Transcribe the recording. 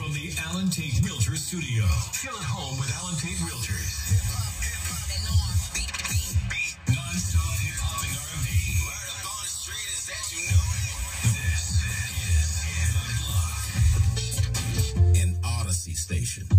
from the Allen Tate Realtors studio. Feel at home with Allen Tate Realtors. Non-stop hip-hop and R&B. Word up on the street is that you know it. This is The Block. An Odyssey station.